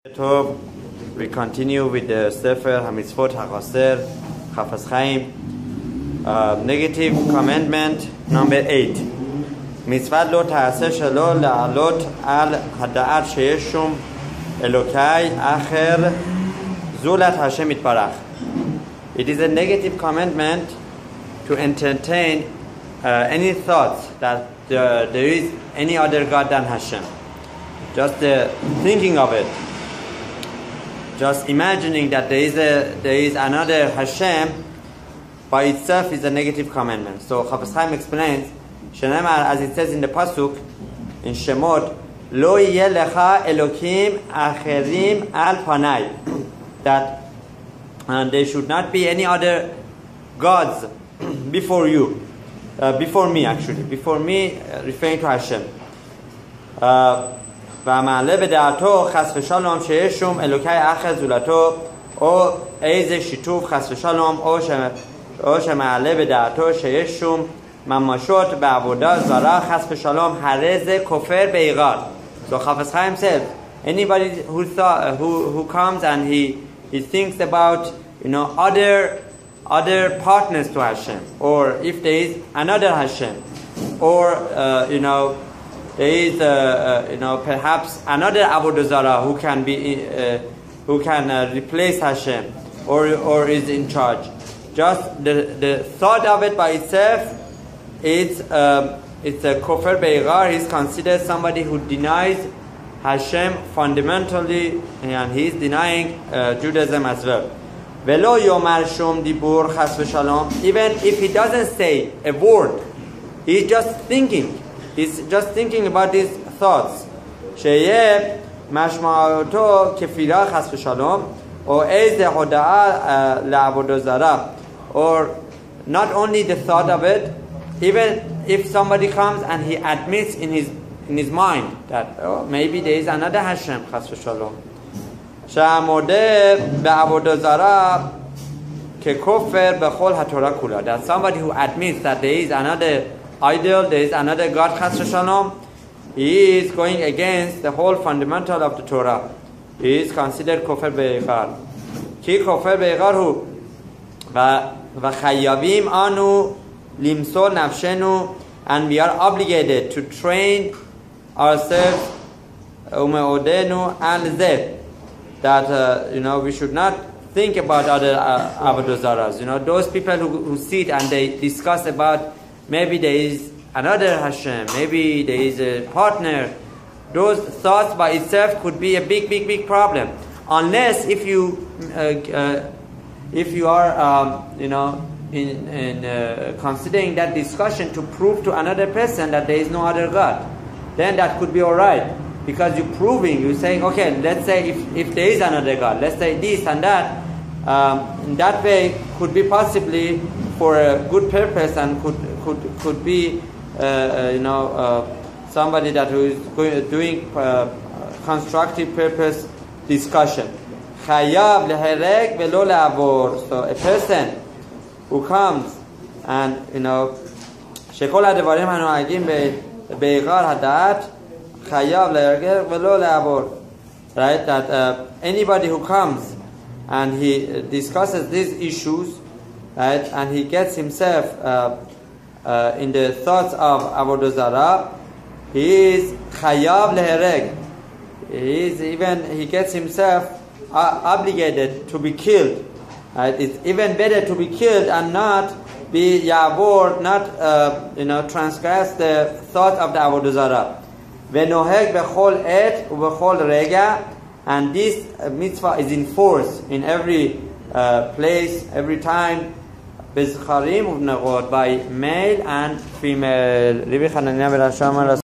So we continue with the Sefer HaMitzvot HaChaser Chafetz Chaim. Negative commandment number 8. Mitzvat lo ta'aseh shelo la'alot al hada'at sheyesh shum Elokai acher zulat Hashem itbarach. It is a negative commandment to entertain any thoughts that there is any other God than Hashem. Just thinking of it. Just imagining that there is another Hashem by itself is a negative commandment. So Chafetz Chaim explains, Shenemar, as it says in the pasuk in Shemot, Lo yeh lecha Elokim acherim al panai, that there should not be any other gods before you, before me, referring to Hashem. ומעלה בדעתו חס ושלום שיש שום אלוקי אחר זולתו או איזה שיתוף חס ושלום או שמעלה בדעתו שיש שום ממשות בעבודה זרה חס ושלום הרי זה כופר בעיקר. So Chafetz Chaim says, anybody who comes and he thinks about other partners to Hashem, or if there is another Hashem, or there is perhaps another Avodah Zarah who can replace Hashem or is in charge. Just the thought of it by itself, it's a kofar beigar. He's considered somebody who denies Hashem fundamentally, and he's denying Judaism as well. Velo yomar shum dibur chas v'shalom. Even if he doesn't say a word, he's just thinking. He's just thinking about these thoughts. Sheyeh mashma'oto kefira chas v'shalom, or eize hoda'a la'avodah zarah. Or not only the thought of it, even if somebody comes and he admits in his mind that maybe there is another Hashem chas v'shalom. She'amodeh be'avodah zarah kekofer b'chol haTorah kula. That somebody who admits that there is another idol, there is another God, chas v'shalom, he is going against the whole fundamental of the Torah. He is considered kofar be'ikar. Ki kofar be'ikar hu v'chayavim anu limsol nafshenu, and we are obligated to train ourselves umeodenu and zeh, that we should not think about other avodah zarahs. Those people who sit and they discuss about maybe there is another Hashem, maybe there is a partner. Those thoughts by itself could be a big problem. Unless if you are considering that discussion to prove to another person that there is no other God, then that could be alright, because you're saying, okay, let's say if there is another God, let's say this and that. In that way, could be possibly for a good purpose, and could be somebody that who is doing constructive purpose discussion. Chayav lehereg velo le'avor. So a person who comes and shekol ha'devarim hanoagim be'ikar hada'at chayav lehereg velo le'avor. Right, that anybody who comes and he discusses these issues, right, and he gets himself in the thoughts of avodah zarah, he is chayav lehereg. He gets himself obligated to be killed. Right? It's even better to be killed and not be yavor, not transgress the thought of the avodah zarah. V'noheg bechol et ubechol rega, and this mitzvah is enforced in every place, every time, by male and female.